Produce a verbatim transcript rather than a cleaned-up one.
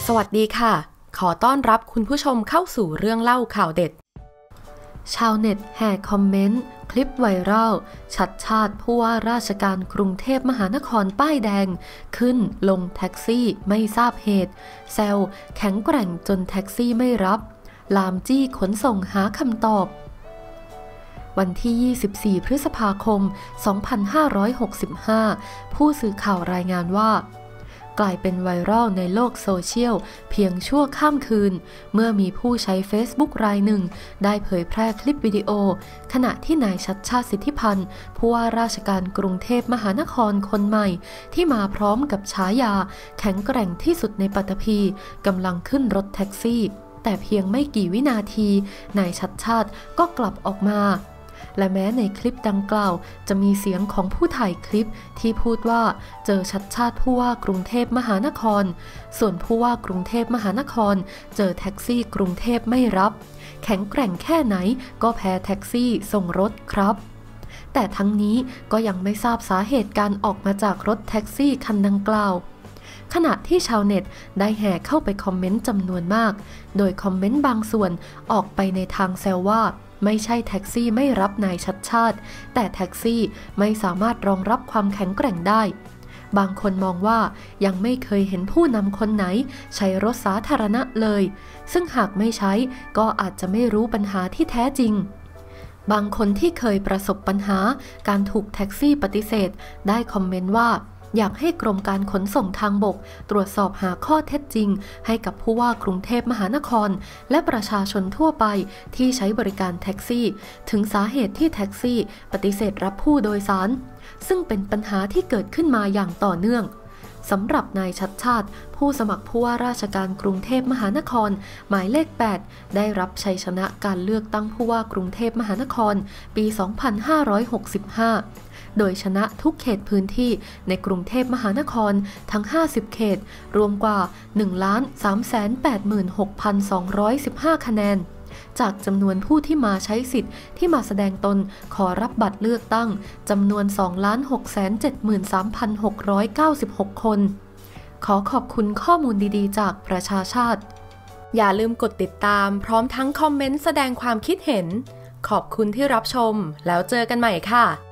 วัสดีค่ะขอต้อนรับคุณผู้ชมเข้าสู่เรื่องเล่าข่าวเด็ดชาวเน็ตแห่คอมเมนต์คลิปไวรัลชัดชาติผู้ว่าราชการกรุงเทพมหานครป้ายแดงขึ้นลงแท็กซี่ไม่ทราบเหตุแซวแข็งแกร่งจนแท็กซี่ไม่รับลามจี้ขนส่งหาคำตอบวันที่ยี่สิบสี่พฤษภาคมสองพันห้าร้อยหกสิบห้าผู้สื่อข่าวรายงานว่ากลายเป็นไวรัลในโลกโซเชียลเพียงชั่วข้ามคืนเมื่อมีผู้ใช้ Facebook รายหนึ่งได้เผยแพร่คลิปวิดีโอขณะที่นายชัชชาติสิทธิพันธ์ผู้ว่าราชการกรุงเทพมหานครคนใหม่ที่มาพร้อมกับฉายาแข็งแกร่งที่สุดในปัตภีกำลังขึ้นรถแท็กซี่แต่เพียงไม่กี่วินาทีนายชัชชาติก็กลับออกมาและแม้ในคลิปดังกล่าวจะมีเสียงของผู้ถ่ายคลิปที่พูดว่าเจอชัดชาติผู้ว่ากรุงเทพมหานครส่วนผู้ว่ากรุงเทพมหานครเจอแท็กซี่กรุงเทพไม่รับแข็งแกร่งแค่ไหนก็แพ้แท็กซี่ส่งรถครับแต่ทั้งนี้ก็ยังไม่ทราบสาเหตุการออกมาจากรถแท็กซี่คันดังกล่าวขณะที่ชาวเน็ตได้แห่เข้าไปคอมเมนต์จำนวนมากโดยคอมเมนต์บางส่วนออกไปในทางแซวว่าไม่ใช่แท็กซี่ไม่รับนายชัดชาติแต่แท็กซี่ไม่สามารถรองรับความแข็งแกร่งได้บางคนมองว่ายังไม่เคยเห็นผู้นำคนไหนใช้รถสาธารณะเลยซึ่งหากไม่ใช้ก็อาจจะไม่รู้ปัญหาที่แท้จริงบางคนที่เคยประสบปัญหาการถูกแท็กซี่ปฏิเสธได้คอมเมนต์ว่าอยากให้กรมการขนส่งทางบกตรวจสอบหาข้อเท็จจริงให้กับผู้ว่ากรุงเทพมหานครและประชาชนทั่วไปที่ใช้บริการแท็กซี่ถึงสาเหตุที่แท็กซี่ปฏิเสธรับผู้โดยสารซึ่งเป็นปัญหาที่เกิดขึ้นมาอย่างต่อเนื่องสำหรับนายชัดชาติผู้สมัครผู้ว่าราชการกรุงเทพมหานครหมายเลขแปดได้รับชัยชนะการเลือกตั้งผู้ว่ากรุงเทพมหานครปีสองพันห้าร้อยหกสิบห้าโดยชนะทุกเขตพื้นที่ในกรุงเทพมหานครทั้งห้าสิบเขตรวมกว่า หนึ่งล้านสามแสนแปดหมื่นหกพันสองร้อยสิบห้า คะแนนจากจำนวนผู้ที่มาใช้สิทธิ์ที่มาแสดงตนขอรับบัตรเลือกตั้งจำนวน สองล้านหกแสนเจ็ดหมื่นสามพันหกร้อยเก้าสิบหก คนขอขอบคุณข้อมูลดีๆจากประชาชาติอย่าลืมกดติดตามพร้อมทั้งคอมเมนต์แสดงความคิดเห็นขอบคุณที่รับชมแล้วเจอกันใหม่ค่ะ